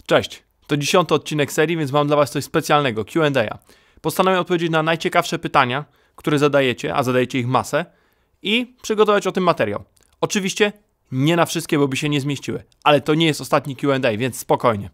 Cześć, to 10. odcinek serii, więc mam dla Was coś specjalnego, Q&A. Postanowiłem odpowiedzieć na najciekawsze pytania, które zadajecie, a zadajecie ich masę i przygotować o tym materiał. Oczywiście nie na wszystkie, bo by się nie zmieściły, ale to nie jest ostatni Q&A, więc spokojnie.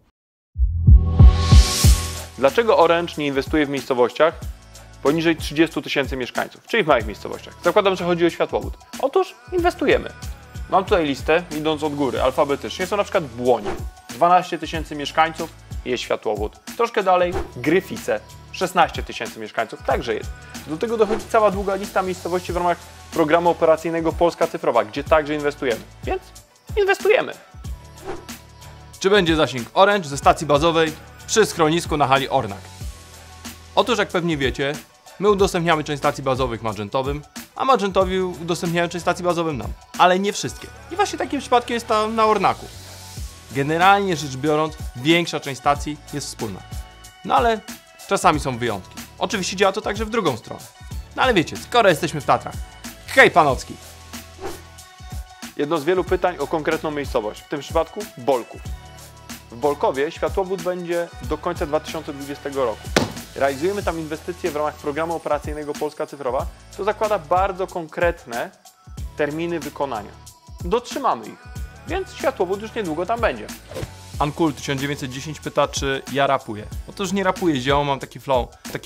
Dlaczego Orange nie inwestuje w miejscowościach poniżej 30 tysięcy mieszkańców, czyli w małych miejscowościach? Zakładam, że chodzi o światłowód. Otóż inwestujemy. Mam tutaj listę, idąc od góry, alfabetycznie. Są na przykład Błonie, 12 tysięcy mieszkańców, jest światłowód. Troszkę dalej Gryfice, 16 tysięcy mieszkańców, także jest. Do tego dochodzi cała długa lista miejscowości w ramach programu operacyjnego Polska Cyfrowa, gdzie także inwestujemy. Więc inwestujemy. Czy będzie zasięg Orange ze stacji bazowej przy schronisku na hali Ornak? Otóż, jak pewnie wiecie, my udostępniamy część stacji bazowych Magentowym, a Magentowi udostępniają część stacji bazowym nam. Ale nie wszystkie. I właśnie takim przypadkiem jest tam na Ornaku. Generalnie rzecz biorąc, większa część stacji jest wspólna. No ale czasami są wyjątki. Oczywiście działa to także w drugą stronę. No ale wiecie, skoro jesteśmy w Tatrach. Hej Panocki! Jedno z wielu pytań o konkretną miejscowość, w tym przypadku Bolków. W Bolkowie światłowód będzie do końca 2020 roku. Realizujemy tam inwestycje w ramach programu operacyjnego Polska Cyfrowa, co zakłada bardzo konkretne terminy wykonania. Dotrzymamy ich, więc światłowód już niedługo tam będzie. Ankul 1910 pyta, czy ja rapuję. Otóż nie rapuję, zioło, mam taki flow.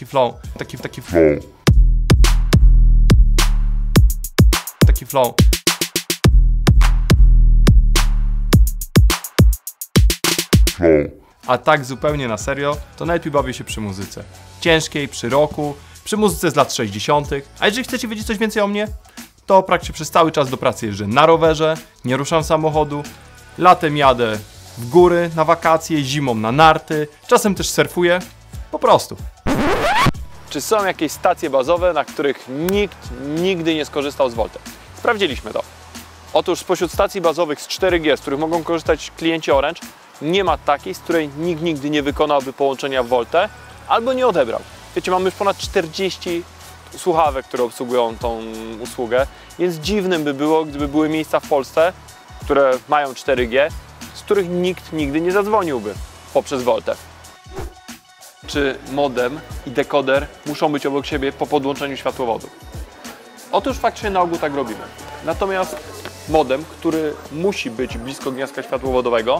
A tak zupełnie na serio, to najlepiej bawię się przy muzyce. Ciężkiej, przy rocku, przy muzyce z lat 60. A jeżeli chcecie wiedzieć coś więcej o mnie, to praktycznie przez cały czas do pracy jeżdżę na rowerze, nie ruszam samochodu, latem jadę w góry na wakacje, zimą na narty, czasem też surfuję, po prostu. Czy są jakieś stacje bazowe, na których nikt nigdy nie skorzystał z Volty? Sprawdziliśmy to. Otóż spośród stacji bazowych z 4G, z których mogą korzystać klienci Orange, nie ma takiej, z której nikt nigdy nie wykonałby połączenia w Voltę albo nie odebrał. Wiecie, mamy już ponad 40 słuchawek, które obsługują tą usługę, więc dziwnym by było, gdyby były miejsca w Polsce, które mają 4G, z których nikt nigdy nie zadzwoniłby poprzez Voltę. Czy modem i dekoder muszą być obok siebie po podłączeniu światłowodu? Otóż faktycznie na ogół tak robimy. Natomiast modem, który musi być blisko gniazdka światłowodowego,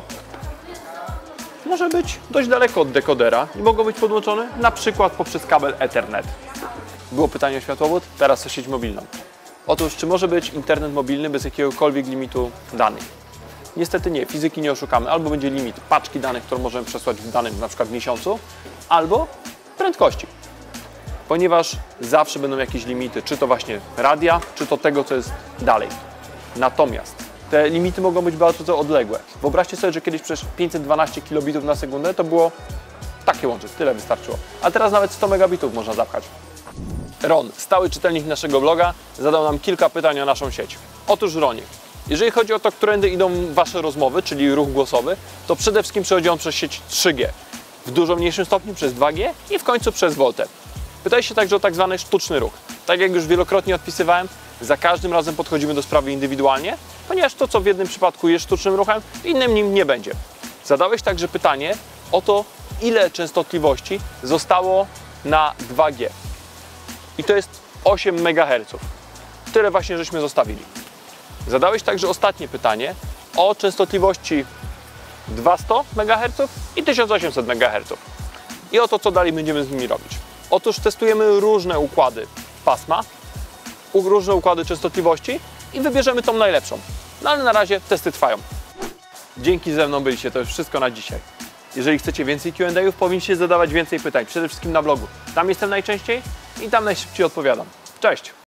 może być dość daleko od dekodera i mogą być podłączone na przykład poprzez kabel Ethernet. Było pytanie o światłowód, teraz o sieć mobilną. Otóż, czy może być internet mobilny bez jakiegokolwiek limitu danych? Niestety nie, fizyki nie oszukamy. Albo będzie limit paczki danych, którą możemy przesłać w danym na przykład miesiącu, albo prędkości. Ponieważ zawsze będą jakieś limity, czy to właśnie radia, czy to tego, co jest dalej. Natomiast te limity mogą być bardzo odległe. Wyobraźcie sobie, że kiedyś przecież 512 kilobitów na sekundę to było takie łącze, tyle wystarczyło. A teraz nawet 100 megabitów można zapchać. Ron, stały czytelnik naszego bloga, zadał nam kilka pytań o naszą sieć. Otóż Ronie, jeżeli chodzi o to, którędy idą Wasze rozmowy, czyli ruch głosowy, to przede wszystkim przechodzi on przez sieć 3G. W dużo mniejszym stopniu przez 2G i w końcu przez Voltę. Pytaj się także o tak zwany sztuczny ruch. Tak jak już wielokrotnie odpisywałem, za każdym razem podchodzimy do sprawy indywidualnie, ponieważ to, co w jednym przypadku jest sztucznym ruchem, w innym nim nie będzie. Zadałeś także pytanie o to, ile częstotliwości zostało na 2G. I to jest 8 MHz. Tyle właśnie żeśmy zostawili. Zadałeś także ostatnie pytanie o częstotliwości 200 MHz i 1800 MHz. I o to, co dalej będziemy z nimi robić. Otóż testujemy różne układy pasma, różne układy częstotliwości i wybierzemy tą najlepszą. No ale na razie testy trwają. Dzięki, ze mną byliście, to już wszystko na dzisiaj. Jeżeli chcecie więcej Q&A-ów, powinniście zadawać więcej pytań, przede wszystkim na blogu. Tam jestem najczęściej i tam najszybciej odpowiadam. Cześć!